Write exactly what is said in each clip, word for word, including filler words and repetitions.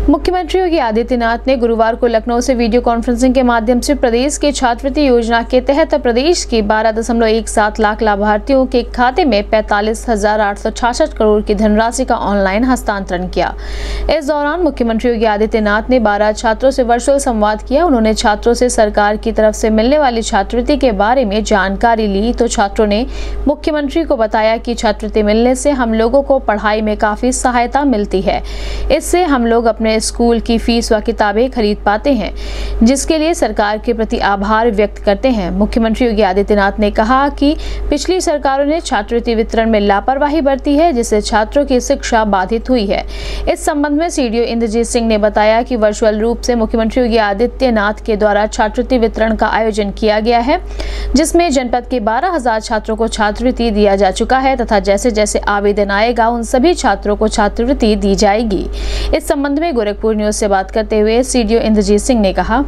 मुख्यमंत्री योगी आदित्यनाथ ने गुरुवार को लखनऊ से वीडियो कॉन्फ्रेंसिंग के माध्यम से प्रदेश के छात्रवृत्ति योजना के तहत प्रदेश के बारह दशमलव एक सात लाख लाभार्थियों के खाते में पैंतालीस हजार आठ सौ छियासठ करोड़ की धनराशि का ऑनलाइन हस्तांतरण किया। इस दौरान मुख्यमंत्री योगी आदित्यनाथ ने बारह छात्रों से वर्चुअल संवाद किया। उन्होंने छात्रों से सरकार की तरफ से मिलने वाली छात्रवृत्ति के बारे में जानकारी ली तो छात्रों ने मुख्यमंत्री को बताया कि छात्रवृत्ति मिलने से हम लोगों को पढ़ाई में काफी सहायता मिलती है। इससे हम लोग अपने स्कूल की फीस व किताबें खरीद पाते हैं, जिसके लिए सरकार के प्रति आभार व्यक्त करते हैं। मुख्यमंत्री योगी आदित्यनाथ ने कहा कि पिछली सरकारों ने छात्रवृत्ति वितरण में लापरवाही बरती है, जिससे छात्रों की शिक्षा बाधित हुई है। इस संबंध में सीडीओ इंद्रजीत सिंह ने बताया कि वर्चुअल रूप से मुख्यमंत्री योगी आदित्यनाथ के द्वारा छात्रवृत्ति वितरण का आयोजन किया गया है, जिसमें जनपद के बारह हजार छात्रों को छात्रवृत्ति दिया जा चुका है तथा जैसे जैसे आवेदन आएगा उन सभी छात्रों को छात्रवृत्ति दी जाएगी। इस संबंध में गोरखपुर न्यूज से बात करते हुए सीडीओ इंद्रजीत सिंह ने कहा,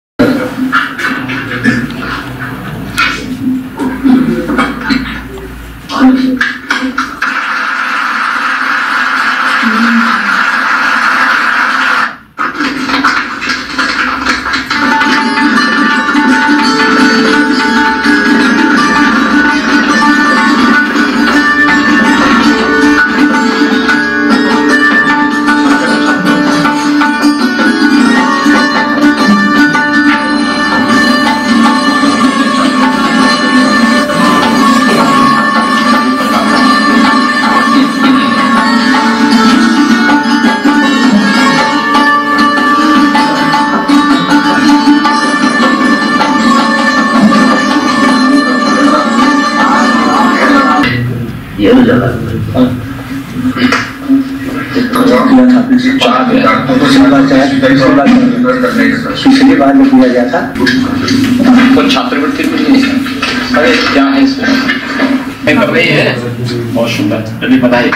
पिछली बार में किया गया था तो छात्रवृत्ति मिली है। अरे क्या है इसमें कर रही है, बहुत सुंदर, चलिए बताइए।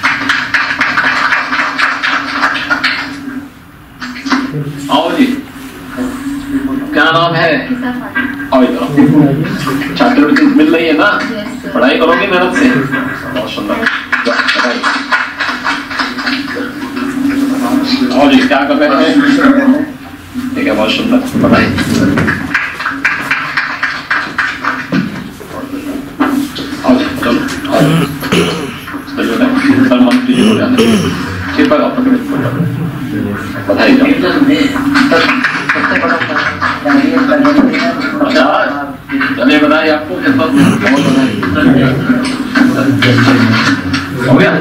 आओ जी, क्या नाम है? आओ इधर। छात्रवृत्ति मिल रही है ना? पढ़ाई करोगे मेहनत से? बहुत सुंदर। आओ जी, क्या कर रहे हैं? ठीक है, बहुत सुंदर, बताइए। आओ जी, चलो चलो मंत्री जी हो जाते हैं। ठीक है, आप बधाई दो। अच्छा, चलिए बधाई आपको, बहुत बधाई। हो गया?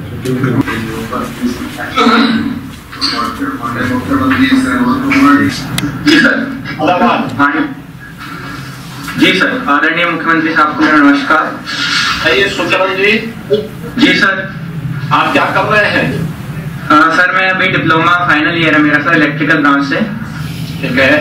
जी सर। हाँ जी सर, आदरणीय मुख्यमंत्री साहब को मेरा नमस्कार। आइए सुचरण जी। जी सर। आप क्या कर रहे हैं? आ, सर मैं अभी डिप्लोमा फाइनल ईयर है मेरा सर, इलेक्ट्रिकल ब्रांच से। ठीक है,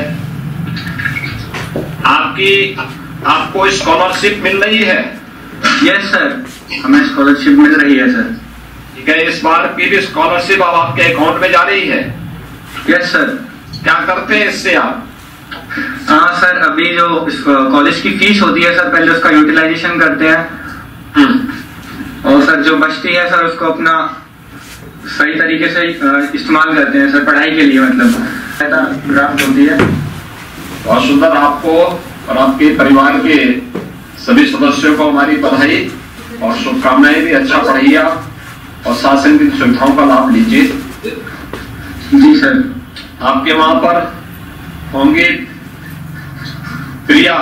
आपकी आपको स्कॉलरशिप मिल रही है? यस सर, हमें स्कॉलरशिप मिल रही है सर। ठीक है, इस बार की भी स्कॉलरशिप अब आपके अकाउंट में जा रही है? Yes sir. क्या करते हैं इससे आप? हाँ सर, अभी जो कॉलेज की फीस होती है सर, पहले उसका यूटिलाइजेशन करते हैं और सर जो बचती है सर उसको अपना सही तरीके से इस्तेमाल करते हैं सर, पढ़ाई के लिए, मतलब प्राप्त होती है। बहुत सुंदर, आपको और आपके परिवार के सभी सदस्यों को हमारी बधाई और शुभकामनाएं भी। अच्छा पढ़िए आप और शासन की सुविधाओं का लाभ लीजिए। जी सर। आपके वहां पर होंगे प्रिया।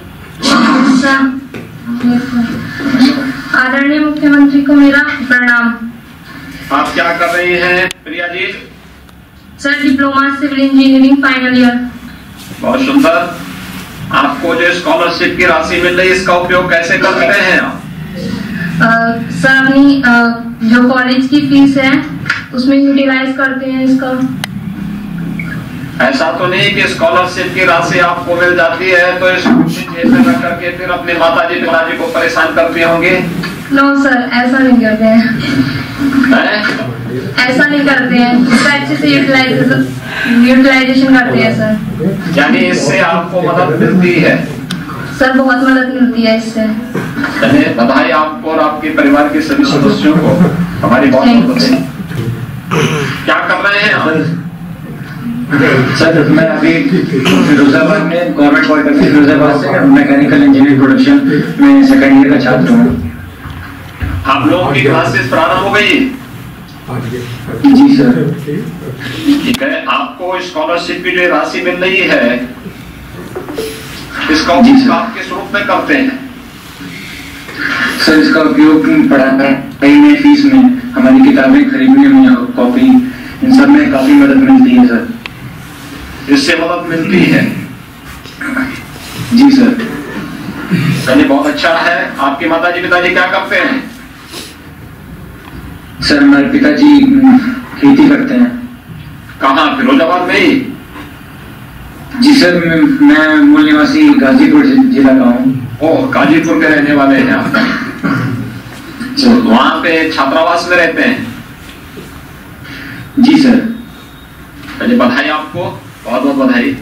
आदरणीय मुख्यमंत्री को मेरा प्रणाम। आप क्या कर रही हैं Priya ji? Sir diploma civil engineering final year. बहुत सुंदर। आपको जो स्कॉलरशिप की राशि मिल रही है इसका उपयोग कैसे करते हैं आप? Uh, सर अपनी uh, जो कॉलेज की फीस है उसमें यूटिलाइज करते हैं इसका। ऐसा तो नहीं कि स्कॉलरशिप की राशि आपको मिल जाती है तो इसको जेब में रख करके फिर अपने माता जी पिताजी को परेशान करते होंगे? नो सर, ऐसा नहीं करते हैं। है? ऐसा नहीं करते हैं, इसका अच्छे से यूटिलाइजेशन यूटिलाइजेशन करते हैं सर। यानी इससे आपको मदद मिलती है? सर बहुत मदद मिलती है इससे। चलिए बधाई आपको और आपके परिवार के सभी सदस्यों को हमारी बहुत बहुत बधाई। क्या कर रहे हैं आप? सर मैं अभी फिरोजाबाद में गवर्नमेंट पॉलिटेक्निक फिरोजाबाद से मैकेनिकल इंजीनियरिंग प्रोडक्शन में सेकंड ईयर का छात्र हूँ। आप लोगों की क्लासेस प्रारंभ हो गई? जी सर। ठीक है, आपको स्कॉलरशिप की जो राशि मिल रही है इसका उपयोग आप किस रूप में करते हैं? सर इसका उपयोग पढ़ाई में, फीस में, हमारी किताबें खरीदने में, कॉपी, इन सब में काफी मदद मिलती है सर। इससे मदद मिलती है? जी सर। चलिए बहुत अच्छा है। आपके माताजी पिताजी क्या करते हैं? सर हमारे पिताजी खेती करते हैं। कहाँ, फिरोजाबाद में ही? जी सर, मैं मूल निवासी गाजीपुर जिला का हूँ। ओह, गाजीपुर के रहने वाले हैं आप? तो वहां पे छात्रावास में रहते हैं? जी सर। चलिए बधाई आपको, बहुत बहुत बधाई।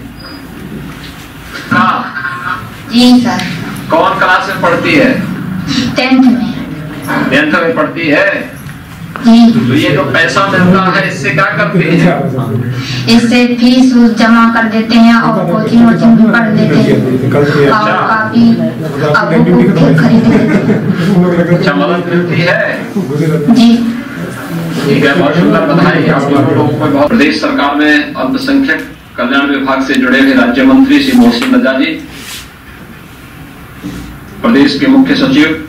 हाँ जी सर। कौन क्लास में पढ़ती है? टेंथ में। टेंथ में पढ़ती है? जी। तो ये जो पैसा मिलता है इससे क्या करती है? इससे फीस जमा कर देते हैं और कोचिंग वोचिंग भी पढ़ लेते हैं और काफी अब बुक खरीद लेते हैं। अच्छा, मदद मिलती है? जी। ठीक है, बहुत सुंदर बधाई आप लोगों को। बहुत प्रदेश सरकार में अल्पसंख्यक कल्याण विभाग से जुड़े हुए राज्य मंत्री श्री मोहसिन रजा जी, प्रदेश के मुख्य सचिव,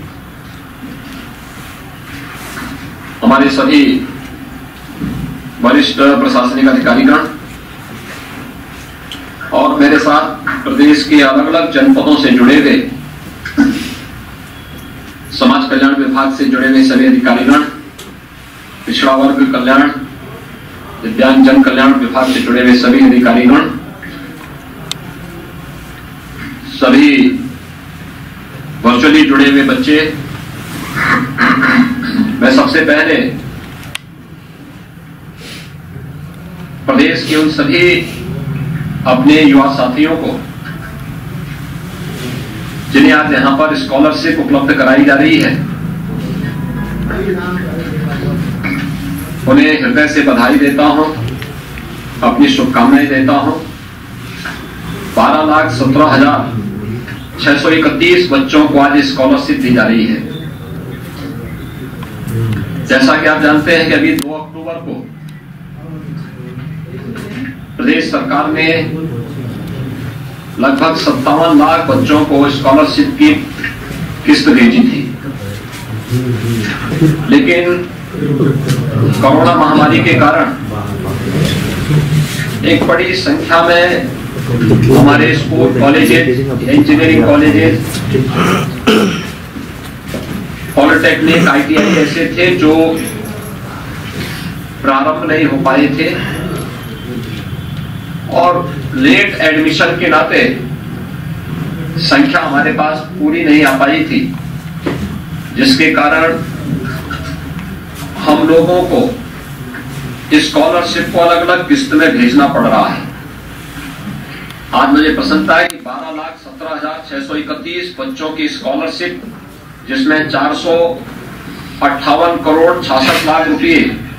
हमारे सभी वरिष्ठ प्रशासनिक अधिकारीगण और मेरे साथ प्रदेश के अलग अलग जनपदों से जुड़े हुए समाज कल्याण विभाग से जुड़े हुए सभी अधिकारीगण, पिछड़ा वर्ग कल्याण, दिव्यांग जन कल्याण विभाग से जुड़े हुए सभी अधिकारीगण, सभी वर्चुअली जुड़े हुए बच्चे, मैं सबसे पहले प्रदेश के उन सभी अपने युवा साथियों को जिन्हें आज यहां पर स्कॉलरशिप उपलब्ध कराई जा रही है, उन्हें हृदय से बधाई देता हूं, अपनी शुभकामनाएं देता हूं। बारह लाख सत्रह हजार छह सौ इकतीस बच्चों को आज स्कॉलरशिप दी जा रही है। जैसा कि आप जानते हैं कि अभी दो अक्टूबर को प्रदेश सरकार ने लगभग सत्तावन लाख बच्चों को स्कॉलरशिप की किस्त भेजी थी, लेकिन कोरोना महामारी के कारण एक बड़ी संख्या में हमारे school, colleges, engineering colleges, polytechnic, I T I ऐसे थे जो प्रारंभ नहीं हो पाए थे और लेट एडमिशन के नाते संख्या हमारे पास पूरी नहीं आ पाई थी, जिसके कारण हम लोगों को स्कॉलरशिप को अलग अलग किस्त में भेजना पड़ रहा है। आज मुझे प्रसन्नता है कि बारह लाख सत्रह हजार छह सौ इकतीस बच्चों की स्कॉलरशिप, जिसमें चार सौ अट्ठावन करोड़ छियासठ लाख रुपए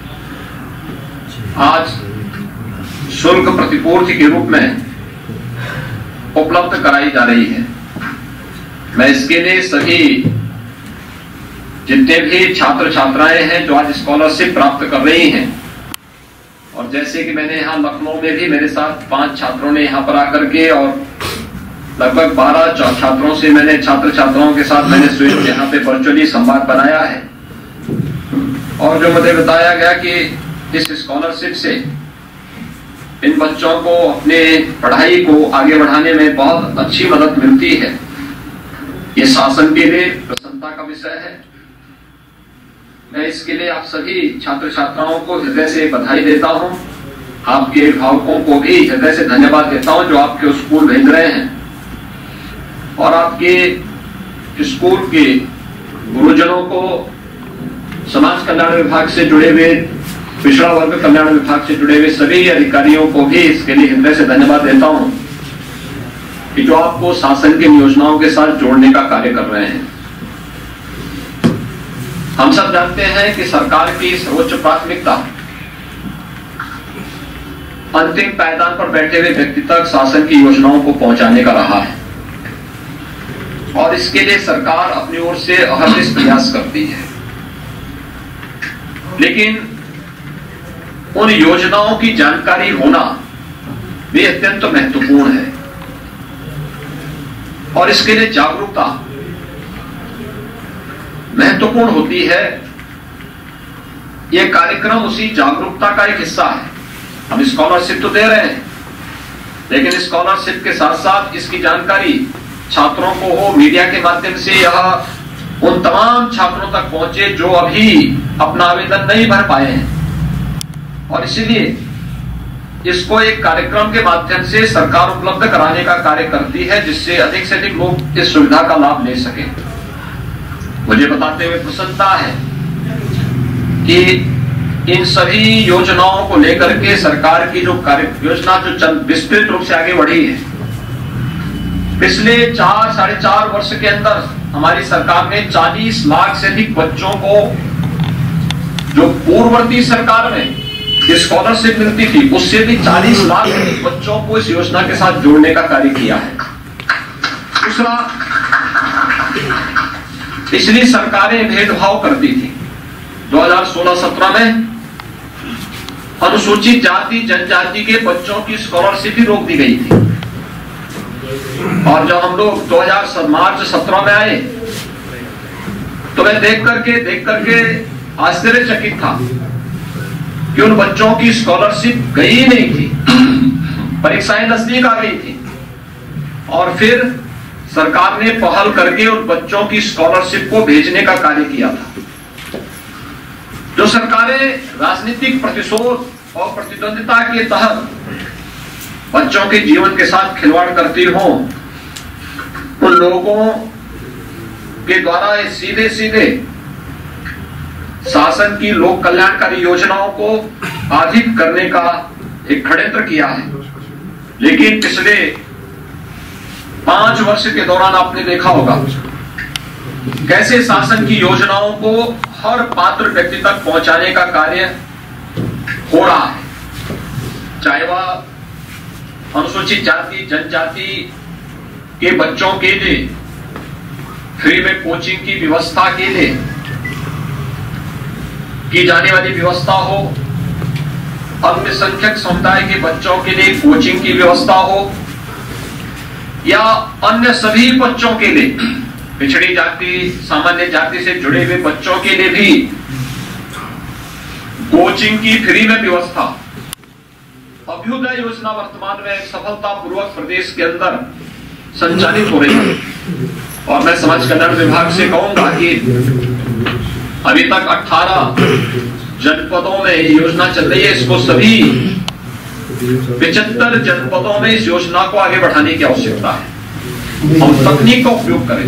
आज शुल्क प्रतिपूर्ति के रूप में उपलब्ध कराई जा रही है। मैं इसके लिए सभी जितने भी छात्र छात्राएं हैं जो आज स्कॉलरशिप प्राप्त कर रही हैं, और जैसे कि मैंने यहाँ लखनऊ में भी मेरे साथ पांच छात्रों ने यहाँ पर आकर के और लगभग बारह छात्रों से मैंने छात्र छात्राओं के साथ मैंने स्वयं यहाँ पे वर्चुअली संवाद बनाया है, और जो मुझे बताया गया कि इस स्कॉलरशिप से इन बच्चों को अपने पढ़ाई को आगे बढ़ाने में बहुत अच्छी मदद मिलती है। ये शासन के लिए प्रसन्नता का विषय है। मैं इसके लिए आप सभी छात्र छात्राओं को हृदय से बधाई देता हूं, आपके अभिभावकों को भी हृदय से धन्यवाद देता हूं जो आपके स्कूल भेज रहे हैं, और आपके स्कूल के गुरुजनों को, समाज कल्याण विभाग से जुड़े हुए, पिछड़ा वर्ग कल्याण विभाग से जुड़े हुए सभी अधिकारियों को भी इसके लिए हृदय से धन्यवाद देता हूं कि जो आपको शासन की योजनाओं के साथ जोड़ने का कार्य कर रहे हैं। हम सब जानते हैं कि सरकार की सर्वोच्च प्राथमिकता अंतिम पायदान पर बैठे हुए व्यक्ति तक शासन की योजनाओं को पहुंचाने का रहा है और इसके लिए सरकार अपनी ओर से अहर्निश प्रयास करती है। लेकिन उन योजनाओं की जानकारी होना भी अत्यंत महत्वपूर्ण है और इसके लिए जागरूकता महत्वपूर्ण होती है। यह कार्यक्रम उसी जागरूकता का एक हिस्सा है। हम स्कॉलरशिप तो दे रहे हैं, लेकिन स्कॉलरशिप के साथ साथ इसकी जानकारी छात्रों को हो, मीडिया के माध्यम से यह उन तमाम छात्रों तक पहुंचे जो अभी अपना आवेदन नहीं भर पाए हैं और इसीलिए इसको एक कार्यक्रम के माध्यम से सरकार उपलब्ध कराने का कार्य करती है, जिससे अधिक से अधिक लोग इस सुविधा का लाभ ले सके। मुझे बताते हुए प्रसन्नता है कि इन सभी योजनाओं को लेकर के सरकार की जो कार्य योजना जो चंद विस्तृत रूप से आगे बढ़ी है, पिछले चार साढ़े चार वर्ष के अंदर हमारी सरकार ने चालीस लाख से अधिक बच्चों को, जो पूर्ववर्ती सरकार में स्कॉलरशिप मिलती थी उससे भी चालीस लाख बच्चों को इस योजना के साथ जोड़ने का कार्य किया है। दूसरा, पिछली सरकारें भेदभाव करती थी। दो हज़ार सोलह सत्रह में अनुसूचित जाति जनजाति के बच्चों की स्कॉलरशिप ही रोक दी गई थी और जब हम लोग दो हज़ार मार्च सत्रह में आए तो मैं देख करके देख करके आश्चर्यचकित था कि उन बच्चों की स्कॉलरशिप गई ही नहीं थी, परीक्षाएं नजदीक आ गई थी और फिर सरकार ने पहल करके उन बच्चों की स्कॉलरशिप को भेजने का कार्य किया था। जो सरकारें राजनीतिक प्रतिशोध और प्रतिद्वंदिता के तहत बच्चों के जीवन के साथ खिलवाड़ करती हो, उन लोगों के द्वारा सीधे सीधे शासन की लोक कल्याणकारी योजनाओं को बाधित करने का एक षड्यंत्र किया है। लेकिन पिछले पांच वर्ष के दौरान आपने देखा होगा कैसे शासन की योजनाओं को हर पात्र व्यक्ति तक पहुंचाने का कार्य हो रहा है, चाहे वह अनुसूचित जाति जनजाति के बच्चों के लिए फ्री में कोचिंग की व्यवस्था के लिए की जाने वाली व्यवस्था हो, अल्पसंख्यक समुदाय के बच्चों के लिए कोचिंग की व्यवस्था हो, या अन्य सभी बच्चों के लिए, पिछड़ी जाति सामान्य जाति से जुड़े हुए बच्चों के लिए भी कोचिंग की फ्री में व्यवस्था। अभ्युदय योजना वर्तमान में सफलतापूर्वक प्रदेश के अंदर संचालित हो रही है और मैं समाज कल्याण विभाग से कहूंगा कि अभी तक अठारह जनपदों में योजना चल रही है। इसको सभी पिछहत्तर जनपदों में इस योजना को आगे बढ़ाने की आवश्यकता है। हम तकनीक का उपयोग करें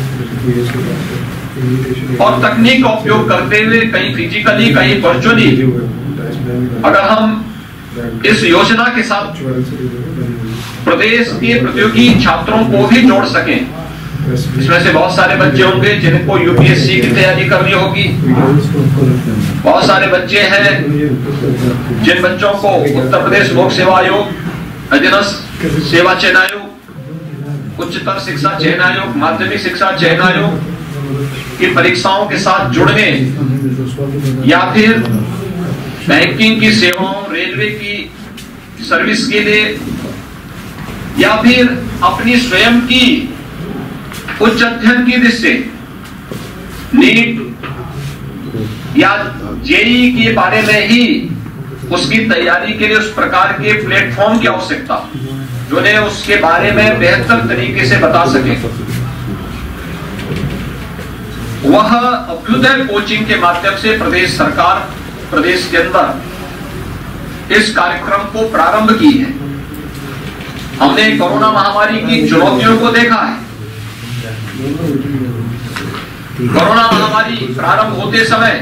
और तकनीक का उपयोग करते हुए कहीं फिजिकली कहीं वर्चुअली अगर हम इस योजना के साथ प्रदेश के प्रतियोगी छात्रों को भी जोड़ सकें, इसमें से बहुत सारे बच्चे होंगे जिनको यूपीएससी की तैयारी करनी होगी, बहुत सारे बच्चे हैं जिन बच्चों को उत्तर प्रदेश लोक सेवा आयोग, अधीनस्थ सेवा चयन आयोग, उच्चतर शिक्षा चयन आयोग, माध्यमिक शिक्षा चयन आयोग की परीक्षाओं के साथ जुड़ने या फिर बैंकिंग की सेवाओं, रेलवे की सर्विस के लिए या फिर अपनी स्वयं की उच्च अध्ययन की दृष्टि से नीट या जेई के बारे में ही उसकी तैयारी के लिए उस प्रकार के प्लेटफॉर्म की आवश्यकता जो ने उसके बारे में बेहतर तरीके से बता सके, वह अभ्युदय कोचिंग के माध्यम से प्रदेश सरकार प्रदेश के अंदर इस कार्यक्रम को प्रारंभ की है। हमने कोरोना महामारी की चुनौतियों को देखा है। कोरोना महामारी प्रारंभ होते समय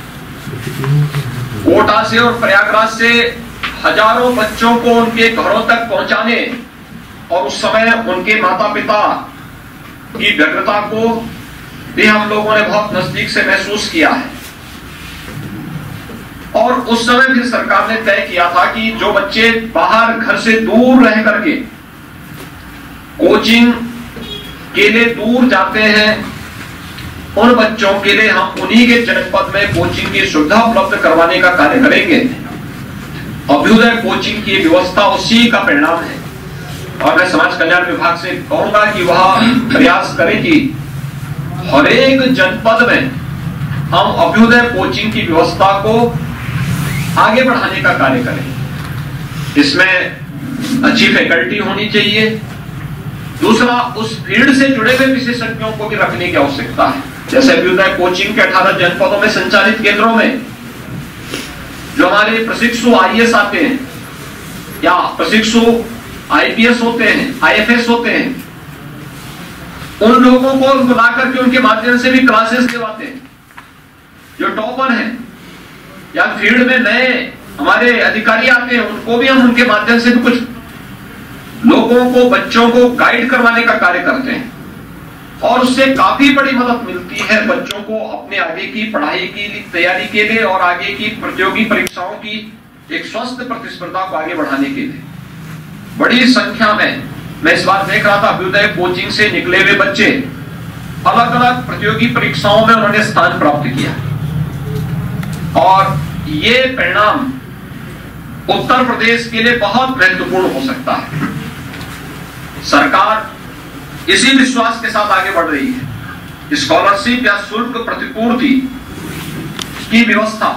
कोटा से और प्रयागराज से हजारों बच्चों को उनके घरों तक पहुंचाने और उस समय उनके माता पिता की व्यग्रता को भी हम लोगों ने बहुत नजदीक से महसूस किया है। और उस समय फिर सरकार ने तय किया था कि जो बच्चे बाहर घर से दूर रह करके कोचिंग के लिए दूर जाते हैं, उन बच्चों के लिए हम उन्हीं के जनपद में कोचिंग की सुविधा उपलब्ध करवाने का कार्य करेंगे। अभ्युदय कोचिंग की व्यवस्था उसी का परिणाम है और मैं समाज कल्याण विभाग से कहूंगा कि वह प्रयास करें कि हर एक जनपद में हम अभ्युदय कोचिंग की व्यवस्था को आगे बढ़ाने का कार्य करें। इसमें अच्छी फैकल्टी होनी चाहिए। दूसरा, उस फील्ड से जुड़े हुए विशेषज्ञों को भी रखने की आवश्यकता है। जैसे अभ्युदय कोचिंग के अठारह जनपदों में संचालित केंद्रों में जो हमारे प्रशिक्षु आई ए एस आते हैं या प्रशिक्षु आई पी एस होते हैं, आई एफ एस होते हैं, उन लोगों को बुला करके उनके माध्यम से भी क्लासेस दिलवाते हैं। जो टॉपर हैं या फील्ड में नए हमारे अधिकारी आते हैं, उनको भी हम उनके माध्यम से भी कुछ लोगों को, बच्चों को गाइड करवाने का कार्य करते हैं और उससे काफी बड़ी मदद मिलती है बच्चों को अपने आगे की पढ़ाई की तैयारी के लिए और आगे की प्रतियोगी परीक्षाओं की एक स्वस्थ प्रतिस्पर्धा को आगे बढ़ाने के लिए। बड़ी संख्या में मैं इस बार देख रहा था, अभ्युदय कोचिंग से निकले हुए बच्चे अलग अलग प्रतियोगी परीक्षाओं में उन्होंने स्थान प्राप्त किया और ये परिणाम उत्तर प्रदेश के लिए बहुत महत्वपूर्ण हो सकता है। सरकार इसी विश्वास के साथ आगे बढ़ रही है। स्कॉलरशिप या शुल्क प्रतिपूर्ति की व्यवस्था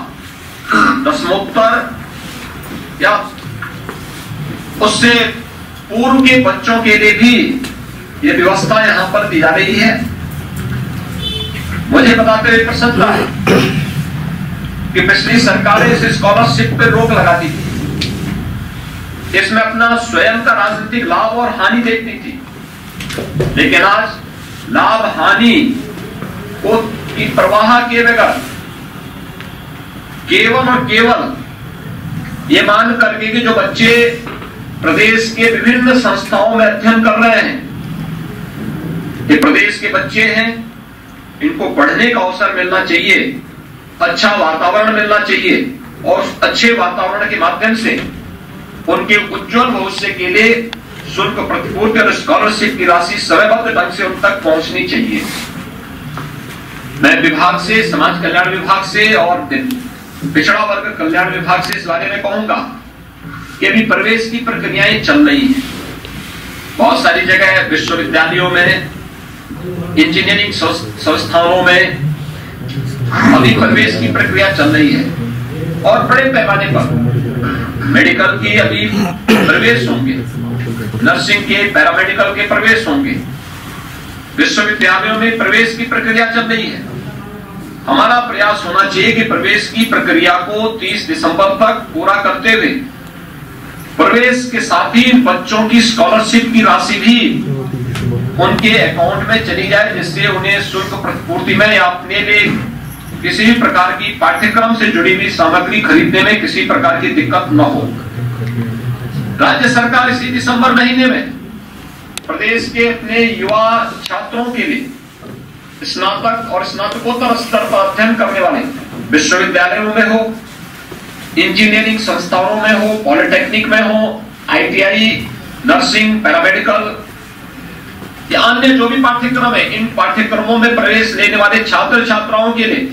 दसमोत्तर या उससे पूर्व के बच्चों के लिए भी ये व्यवस्था यहां पर दी जा रही है। मुझे बताते हुए प्रसन्नता है कि पिछली सरकारें इस स्कॉलरशिप पे रोक लगाती थी, इसमें अपना स्वयं का राजनीतिक लाभ और हानि देखती थी, लेकिन आज लाभ हानि को की प्रवाह किए बगैर केवल और केवल ये मान करके कि जो बच्चे प्रदेश के विभिन्न संस्थाओं में अध्ययन कर रहे हैं, ये प्रदेश के बच्चे हैं, इनको पढ़ने का अवसर मिलना चाहिए, अच्छा वातावरण मिलना चाहिए और अच्छे वातावरण के माध्यम से उनके उज्जवल भविष्य के लिए शुल्क प्रतिपूर्ति और स्कॉलरशिप की राशि समयबद्ध ढंग से उन तक पहुंचनी चाहिए। मैं विभाग से, समाज कल्याण विभाग से और पिछड़ा वर्ग कल्याण विभाग से इस बारे में कहूंगा कि अभी प्रवेश की प्रक्रियाएं चल रही हैं। बहुत सारी जगह विश्वविद्यालयों में, इंजीनियरिंग संस्थानों में अभी प्रवेश की प्रक्रिया चल रही है और बड़े पैमाने पर मेडिकल की अभी प्रवेश होंगे, नर्सिंग के, पैरामेडिकल के प्रवेश होंगे, विश्वविद्यालयों में प्रवेश की प्रक्रिया चल रही है। हमारा प्रयास होना चाहिए कि प्रवेश की प्रक्रिया को तीस दिसंबर तक पूरा करते हुए प्रवेश के साथ ही बच्चों की स्कॉलरशिप की राशि भी उनके अकाउंट में चली जाए, जिससे उन्हें शुल्क प्रतिपूर्ति में या अपने लिए किसी भी प्रकार की पाठ्यक्रम से जुड़ी हुई सामग्री खरीदने में किसी प्रकार की दिक्कत न हो। राज्य सरकार इसी दिसंबर महीने में प्रदेश के अपने युवा छात्रों के लिए स्नातक और स्नातकोत्तर स्तर पर अध्ययन करने वाले विश्वविद्यालयों में हो, इंजीनियरिंग संस्थानों में हो, पॉलिटेक्निक में हो, I T I, nursing, paramedical या अन्य जो भी पाठ्यक्रम है, इन पाठ्यक्रमों में प्रवेश लेने वाले छात्र छात्राओं के लिए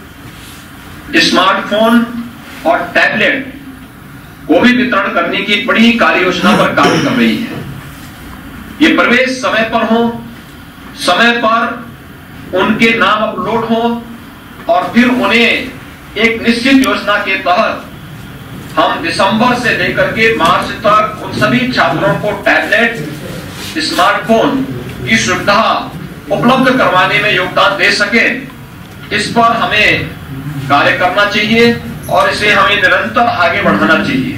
स्मार्टफोन और टैबलेट को भी वितरण करने की बड़ी कार्य योजना पर काम कर रही है। ये प्रवेश समय पर हो, समय पर उनके नाम अपलोड हो और फिर उन्हें एक निश्चित योजना के तहत हम दिसंबर से लेकर के मार्च तक उन सभी छात्रों को टैबलेट, स्मार्टफोन की सुविधा उपलब्ध करवाने में योगदान दे सके। इस पर हमें कार्य करना चाहिए और इसे हमें निरंतर आगे बढ़ाना चाहिए।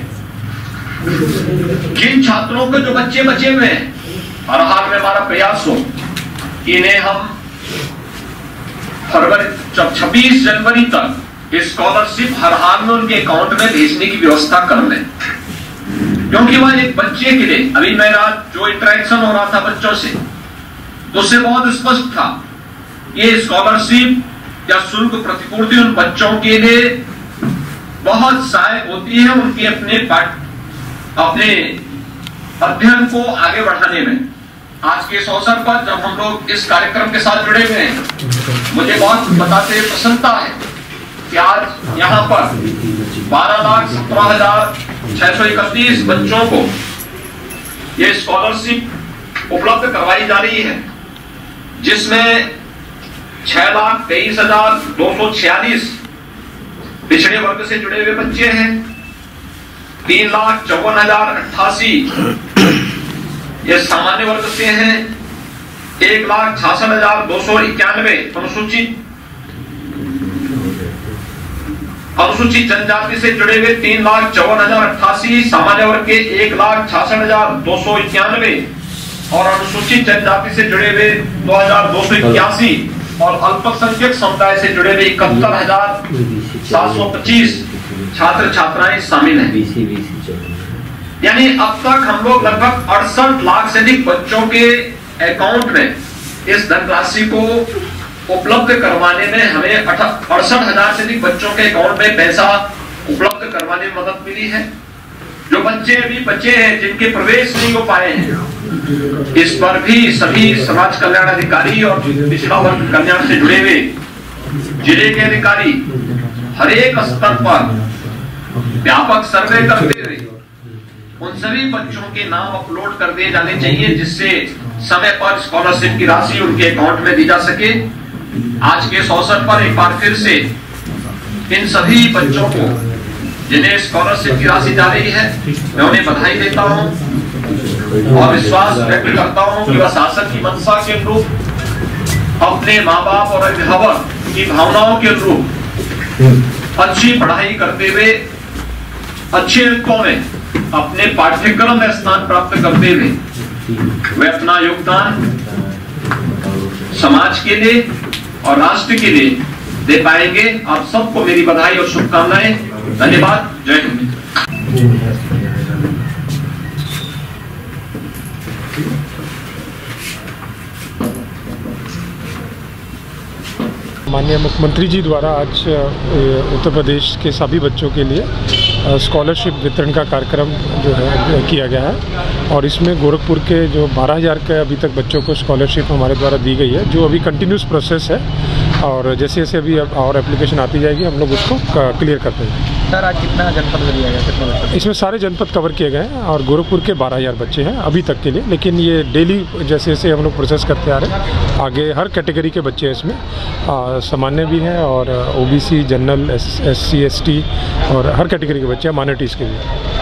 जिन छात्रों के जो बच्चे बचे हुए हैं, हर हाल में हमारा प्रयास हो कि इन्हें हम फरवरी छब्बीस जनवरी तक स्कॉलरशिप हर हाल में उनके अकाउंट में भेजने की व्यवस्था कर लें, क्योंकि वह एक बच्चे के लिए, अभी मेरा जो इंटरेक्शन हो रहा था बच्चों से, तो उससे बहुत स्पष्ट था ये स्कॉलरशिप या शुल्क प्रतिपूर्ति उन बच्चों के लिए बहुत सहायक होती है उनके अपने पाठ अपने अध्ययन को आगे बढ़ाने में। आज के इस अवसर पर जब हम लोग इस कार्यक्रम के साथ जुड़े हुए हैं, मुझे बहुत बताते प्रसन्नता है कि आज यहाँ पर बारह लाख सत्रह हजार छह सौ इकतीस बच्चों को ये स्कॉलरशिप उपलब्ध करवाई जा रही है, जिसमें छह लाख तेईस हजार दो सौ छियालीस पिछड़े वर्ग से जुड़े हुए बच्चे हैं, तीन लाख चौवन हजार अट्ठासी ये सामान्य वर्ग से हैं, एक लाख छियासठ हजार दो सौ इक्यानवे अनुसूचित अनुसूचित जनजाति से जुड़े हुए तीन लाख चौवन हजार अट्ठासी, सामान्य वर्ग के एक लाख छियासठ हजार दो सौ इक्यानवे और अनुसूचित जनजाति से जुड़े हुए दो हजार दो सौ इक्यासी और अल्पसंख्यक समुदाय से जुड़े हुए इकहत्तर हजार सात सौ पच्चीस छात्र छात्राएं शामिल हैं। यानी अब तक हम लोग लगभग अड़सठ लाख से अधिक बच्चों के अकाउंट में इस धनराशि को उपलब्ध करवाने में हमें अड़सठ हजार से अधिक बच्चों के अकाउंट में पैसा उपलब्ध करवाने में मदद मिली है। जो बच्चे अभी बचे हैं जिनके प्रवेश नहीं हो पाए हैं, इस पर भी सभी समाज कल्याण अधिकारी और पिछड़ा वर्ग कल्याण से जुड़े हुए जिले के अधिकारी हर एक स्तर पर व्यापक सर्वे करते हुए उन सभी बच्चों के नाम अपलोड कर दिए जाने चाहिए, जिससे समय पर स्कॉलरशिप की राशि उनके अकाउंट में दी जा सके। आज के इस अवसर पर एक बार फिर से इन सभी बच्चों को जिन्हें स्कॉलरशिप की राशि जा रही है, मैं उन्हें बधाई देता हूं और विश्वास व्यक्त करता हूं कि वह शासन की मंशा के अनुरूप अपने माँ बाप और अभिभावक की भावनाओं के अनुरूप अच्छी पढ़ाई करते हुए अच्छे अंकों में अपने पाठ्यक्रम में स्थान प्राप्त करते हुए वे अपना योगदान समाज के लिए और राष्ट्र के लिए दे पाएंगे। आप सबको मेरी बधाई और शुभकामनाएं। धन्यवाद। जय हिंद। माननीय मुख्यमंत्री जी द्वारा आज उत्तर प्रदेश के सभी बच्चों के लिए स्कॉलरशिप वितरण का कार्यक्रम जो है किया गया है और इसमें गोरखपुर के जो बारह हज़ार के अभी तक बच्चों को स्कॉलरशिप हमारे द्वारा दी गई है, जो अभी कंटिन्यूस प्रोसेस है और जैसे जैसे अभी और एप्लीकेशन आती जाएगी हम लोग उसको क्लियर करते हैं। सर आज कितना जनपद दिया गया, कितना बच्चा? इसमें सारे जनपद कवर किए गए हैं और गोरखपुर के बारह हज़ार बच्चे हैं अभी तक के लिए, लेकिन ये डेली जैसे जैसे हम लोग प्रोसेस करते आ रहे हैं आगे हर कैटेगरी के बच्चे हैं इसमें, सामान्य भी हैं और OBC, general, S C S T और हर कैटेगरी के बच्चे हैं, माइनॉरिटीज़ के भी।